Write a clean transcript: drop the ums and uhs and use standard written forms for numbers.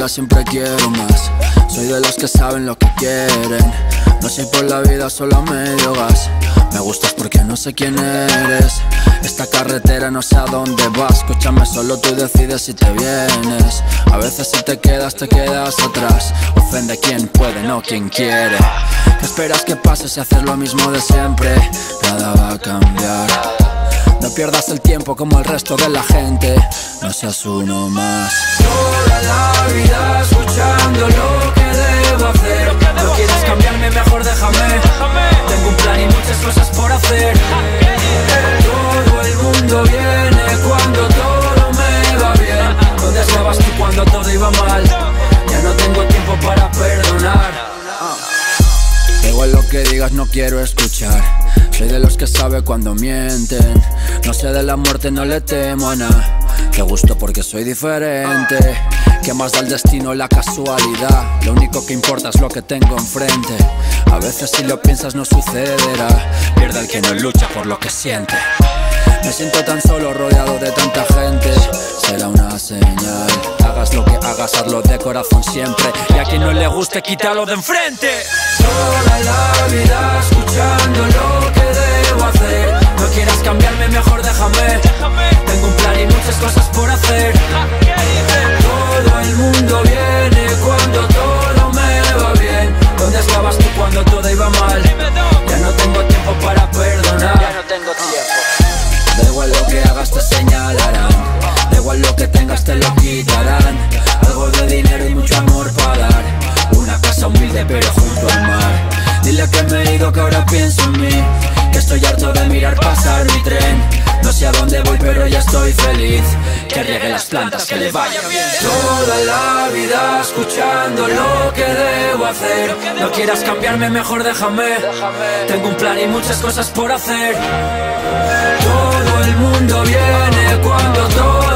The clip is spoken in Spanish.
vida siempre quiero más. Soy de los que saben lo que quieren. No soy por la vida solo a medio gas. Me gustas porque no sé quién eres. Esta carretera no sé a dónde vas. Escúchame, solo tú decides si te vienes. A veces si te quedas atrás. Ofende quien puede, no quien quiere. ¿Qué esperas que pase si haces lo mismo de siempre? Nada va a cambiar. No pierdas el tiempo como el resto de la gente. No seas uno más. Toda la vida escuchando lo que debo hacer. No quieres cambiarme, mejor déjame. Tengo un plan y muchas cosas por hacer. Todo el mundo viene cuando todo me va bien. ¿Dónde estabas tú cuando todo iba mal? Ya no tengo tiempo para perdonar. Da igual lo que digas, no quiero escuchar. Soy de los que sabe cuando mienten. No sé de la muerte, no le temo a nada. Te gusto porque soy diferente. ¿Qué más da el destino, la casualidad? Lo único que importa es lo que tengo enfrente. A veces si lo piensas no sucederá. Pierde el que no lucha por lo que siente. Me siento tan solo rodeado de tanta gente. Será una señal. Hagas lo que hagas, hazlo de corazón siempre. Y a quien no le guste, quítalo de enfrente. Toda la vida escuchando lo que debo hacer. No quieras cambiarme, mejor déjame. Tengo un plan y muchas cosas por hacer. Todo el mundo viene cuando todo me va bien. ¿Dónde estabas tú cuando todo iba mal? Ya no tengo tiempo para perdonar. Ya no tengo tiempo. Da igual lo que hagas, te señalarán. Da igual lo que tengas, te lo quitarán. Algo de dinero y mucho amor para dar. Una casa humilde pero junto al mar. Dile que me he ido, que ahora pienso en mí. Que estoy harto de mirar pasar mi tren. No sé a dónde voy pero ya estoy feliz. Que riegue las plantas, que le vaya bien. Toda la vida escuchando lo que debo hacer. No quieras cambiarme, mejor déjame. Tengo un plan y muchas cosas por hacer. Todo el mundo viene cuando todo